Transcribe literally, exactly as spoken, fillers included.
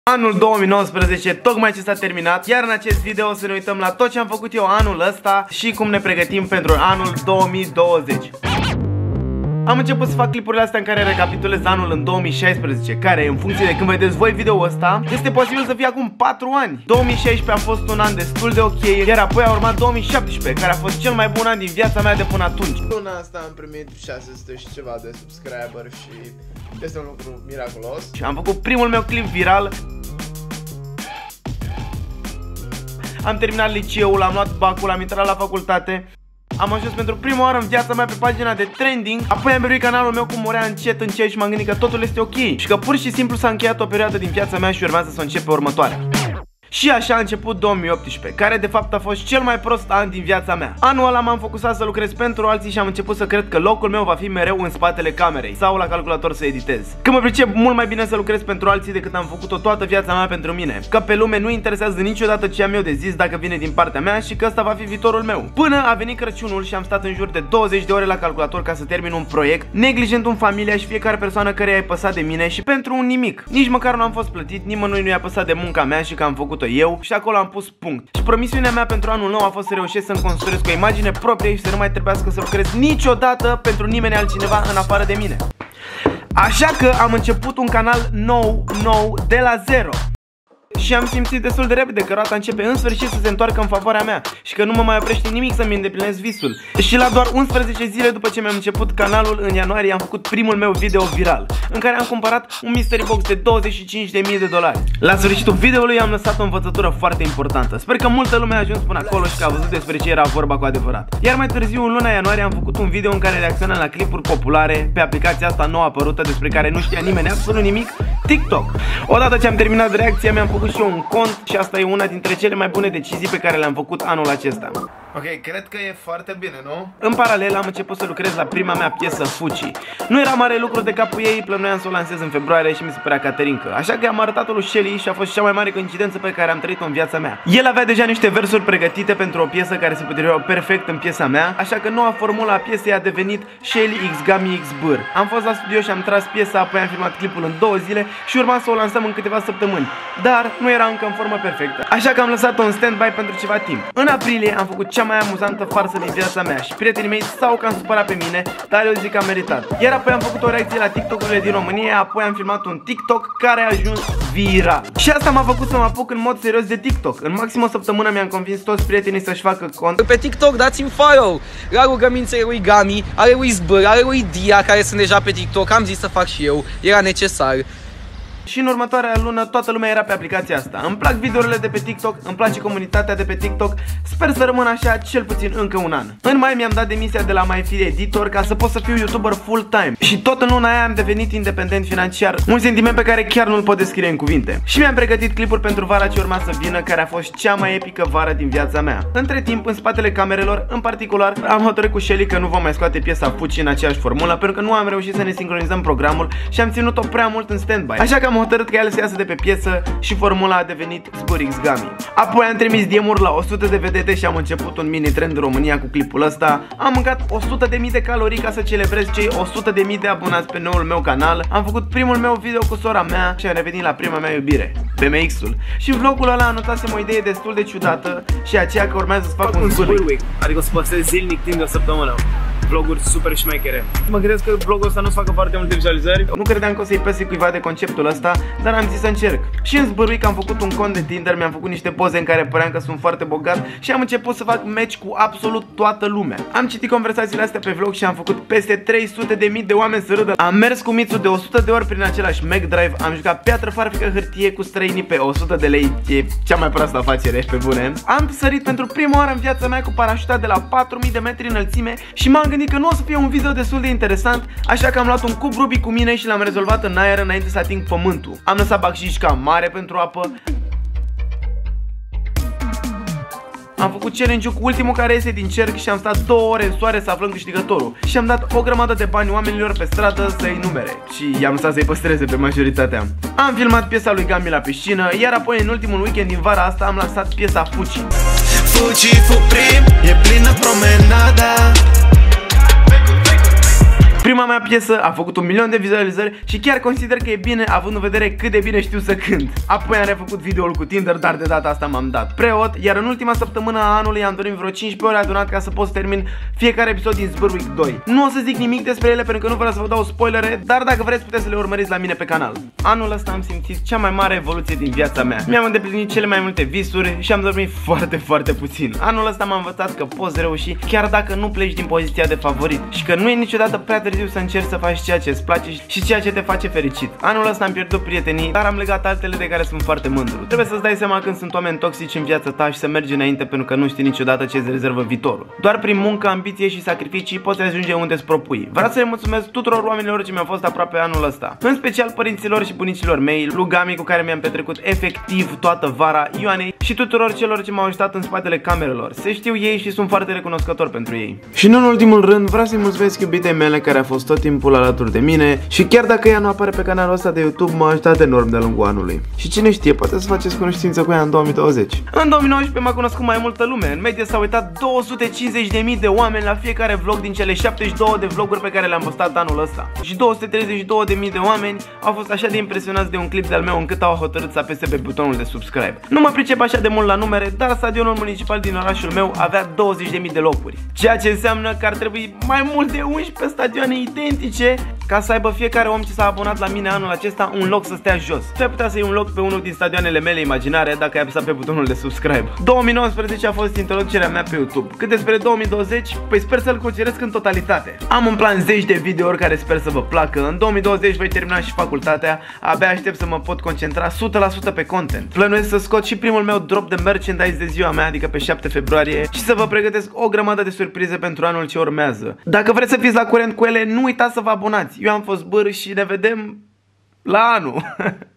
Anul două mii nouăsprezece tocmai ce s-a terminat, iar în acest video o să ne uităm la tot ce am făcut eu anul ăsta și cum ne pregătim pentru anul două mii douăzeci. Am început să fac clipurile astea în care recapitulez anul în două mii șaisprezece, care, în funcție de când vedeți voi video-ul ăsta, este posibil să fie acum patru ani. două mii șaisprezece a fost un an destul de ok, iar apoi a urmat două mii șaptesprezece, care a fost cel mai bun an din viața mea de până atunci. Luna asta am primit șase sute și ceva de subscriber și este un lucru miraculos. Și am făcut primul meu clip viral. Am terminat liceul, am luat bacul, am intrat la facultate. Am ajuns pentru prima oară în viața mea pe pagina de trending. Apoi am beruit canalul meu cum murea încet încet și m-am gândit că totul este ok și că pur și simplu s-a încheiat o perioadă din viața mea și urmează să încep pe următoarea. Și așa a început două mii optsprezece, care de fapt a fost cel mai prost an din viața mea. Anul ăla m-am focusat să lucrez pentru alții și am început să cred că locul meu va fi mereu în spatele camerei sau la calculator să editez. Că mă pricep mult mai bine să lucrez pentru alții decât am făcut-o toată viața mea pentru mine. Că pe lume nu interesează niciodată ce am eu de zis dacă vine din partea mea și că ăsta va fi viitorul meu. Până a venit Crăciunul și am stat în jur de douăzeci de ore la calculator ca să termin un proiect, neglijent în familia și fiecare persoană care i-a păsat de mine și pentru un nimic. Nici măcar nu am fost plătit, nimănui nu i-a păsat de munca mea și că am făcut-o eu și acolo am pus punct. Și promisiunea mea pentru anul nou a fost să reușesc să-mi construiesc o imagine proprie și să nu mai trebuiască să lucrez niciodată pentru nimeni altcineva în afară de mine. Așa că am început un canal nou, nou, de la zero. Și am simțit destul de repede că roata începe în sfârșit să se întoarcă în favoarea mea și că nu mă mai oprește nimic să-mi îndeplinesc visul. Și la doar unsprezece zile după ce mi-am început canalul, în ianuarie, am făcut primul meu video viral, în care am cumpărat un mystery box de douăzeci și cinci de mii de dolari. La sfârșitul videoului am lăsat o învățătură foarte importantă. Sper că multă lume a ajuns până acolo și că a văzut despre ce era vorba cu adevărat. Iar mai târziu, în luna ianuarie, am făcut un video în care reacționam la clipuri populare pe aplicația asta nouă apărută despre care nu știa nimeni absolut nimic, TikTok. Odată ce am terminat reacția, mi-am făcut și eu un cont și asta e una dintre cele mai bune decizii pe care le-am făcut anul acesta. Ok, cred că e foarte bine, nu? În paralel am început să lucrez la prima mea piesă, Fuci. Nu era mare lucru de capul ei, plănuiam să o lansez în februarie și mi se părea caterincă. Așa că am arătat-o lui Shelly și a fost cea mai mare coincidență pe care am trăit-o în viața mea. El avea deja niște versuri pregătite pentru o piesă care se potriveau perfect în piesa mea, așa că noua formula a piesei a devenit Shelly x Gami x Bâr. Am fost la studio și am tras piesa, apoi am filmat clipul în două zile și urma să o lansăm în câteva săptămâni. Dar nu era încă în formă perfectă, așa că am lăsat-o în stand-by pentru ceva timp. În aprilie am făcut cea mai amuzantă farsă din viața mea și prietenii mei s-au cam supărat pe mine, dar eu zic că a meritat. Iar apoi am făcut o reacție la TikTok-urile din România, apoi am filmat un TikTok care a ajuns viral. Și asta m-a făcut să mă apuc în mod serios de TikTok. În maxim o săptămână mi-am convins toți prietenii să-și facă cont. Pe TikTok dați-mi follow la rugămințele lui Gami, ale lui Zbâr, ale lui Dia, care sunt deja pe TikTok. Am zis să fac și eu, era necesar. Și în următoarea lună toată lumea era pe aplicația asta. Îmi plac videourile de pe TikTok, îmi place comunitatea de pe TikTok. Sper să rămân așa cel puțin încă un an. În mai mi-am dat demisia de la mai fi editor ca să pot să fiu YouTuber full-time. Și tot în luna aia am devenit independent financiar. Un sentiment pe care chiar nu-l pot descrie în cuvinte. Și mi-am pregătit clipuri pentru vara ce urma să vină, care a fost cea mai epică vară din viața mea. Între timp, în spatele camerelor, în particular, am hotărât cu Shelly că nu vom mai scoate piesa Fuci în aceeași formulă, pentru că nu am reușit să ne sincronizăm programul și am ținut-o prea mult în stand-by. Așa că am hotărât că el să iasă de pe piesă și formula a devenit Zbâr x Gami. Apoi am trimis D M-uri la o sută de vedete și am început un mini trend în România cu clipul ăsta. Am mâncat o sută de mii de calorii ca să celebrez cei o sută de mii de abonați pe noul meu canal. Am făcut primul meu video cu sora mea și am revenit la prima mea iubire, B M X-ul. Și în vlogul ăla anotasem o idee destul de ciudată și aceea că urmează să fac un Zbâr Week, adică o să postez zilnic timp de o săptămână vloguri super șmechere. Mă gândesc că vlogul ăsta nu să facă foarte multe vizualizări. Nu credeam că o să-i pese cuiva de conceptul ăsta, dar am zis să încerc. Și în Zbâr Week am făcut un cont de Tinder, mi-am făcut niște poze în care păream că sunt foarte bogat și am început să fac match cu absolut toată lumea. Am citit conversațiile astea pe vlog și am făcut peste trei sute de mii de oameni să râdă. Am mers cu Mițu de o sută de ori prin același Mac Drive, am jucat piatră, farfică, hârtie cu străinii pe o sută de lei, e cea mai proastă afacere, pe bune. Am sărit pentru prima oară în viața mea cu parașuta de la patru mii de metri înălțime și m-am gândit că nu o să fie un video destul de interesant, așa că am luat un cub Rubik cu mine și l-am rezolvat în aer înainte să ating pământul. Am lăsat bacșișca mare pentru apă. Am făcut challenge-ul cu ultimul care iese din cerc și am stat două ore în soare să aflăm câștigătorul. Și am dat o grămadă de bani oamenilor pe stradă să-i numere și i-am lăsat să-i păstreze pe majoritatea. Am filmat piesa lui Gami la piscină, iar apoi în ultimul weekend din vara asta am lansat piesa Fuci. Fuci fu prim, e plină promenada. Prima mea piesă a făcut un milion de vizualizări și chiar consider că e bine, având în vedere cât de bine știu să cânt. Apoi am refăcut videoul cu Tinder, dar de data asta m-am dat preot, iar în ultima săptămână a anului am dormit vreo cincisprezece ore adunat ca să pot să termin fiecare episod din Zbârwick doi. Nu o să zic nimic despre ele pentru că nu vreau să vă dau spoilere, dar dacă vreți puteți să le urmăriți la mine pe canal. Anul ăsta am simțit cea mai mare evoluție din viața mea. Mi-am îndeplinit cele mai multe visuri și am dormit foarte, foarte puțin. Anul ăsta m-a învățat că poți reuși chiar dacă nu pleci din poziția de favorit și că nu e niciodată prea târziu să încerci să faci ceea ce îți place și ceea ce te face fericit. Anul ăsta am pierdut prietenii, dar am legat altele de care sunt foarte mândru. Trebuie să-ți dai seama când sunt oameni toxici în viața ta și să mergi înainte pentru că nu știi niciodată ce îți rezervă viitorul. Doar prin muncă, ambiție și sacrificii poți ajunge unde îți propui. Vreau să le mulțumesc tuturor oamenilor ce mi-au fost aproape anul ăsta, în special părinților și bunicilor mei, lui Gami cu care mi-am petrecut efectiv toată vara, Ioanei și tuturor celor ce m-au ajutat în spatele camerelor. Se știu ei și sunt foarte recunoscător pentru ei. Și nu în ultimul rând, vreau să-i mulțumesc iubitei mele care a fost tot timpul alături de mine și chiar dacă ea nu apare pe canalul ăsta de YouTube, m-a ajutat enorm de-a lungul anului. Și cine știe, poate să faceți cunoștință cu ea în două mii douăzeci. În două mii nouăsprezece m-a cunoscut mai multă lume. În medie s-au uitat două sute cincizeci de mii de oameni la fiecare vlog din cele șaptezeci și două de vloguri pe care le-am postat anul ăsta. Și două sute treizeci și două de mii de oameni au fost așa de impresionați de un clip de-al meu încât au hotărât să apese pe butonul de subscribe. Nu mă pricep așa de mult la numere, dar stadionul municipal din orașul meu avea douăzeci de mii de locuri. Ceea ce înseamnă că ar trebui mai mult de unsprezece stadioane identice ca să aibă fiecare om ce s-a abonat la mine anul acesta un loc să stea jos. Tu ai putea să iei un loc pe unul din stadioanele mele imaginare dacă ai apăsat pe butonul de subscribe. două mii nouăsprezece a fost introducerea mea pe YouTube. Cât despre două mii douăzeci, păi sper să-l cuceresc în totalitate. Am în plan zeci de videouri care sper să vă placă. În două mii douăzeci voi termina și facultatea. Abia aștept să mă pot concentra o sută la sută pe content. Plănuiesc să scot și primul meu drop de merchandise de ziua mea, adică pe șapte februarie, și să vă pregătesc o grămadă de surprize pentru anul ce urmează. Dacă vreți să fiți la curent cu ele, nu uitați să vă abonați. Eu am fost Bâr și ne vedem la anul.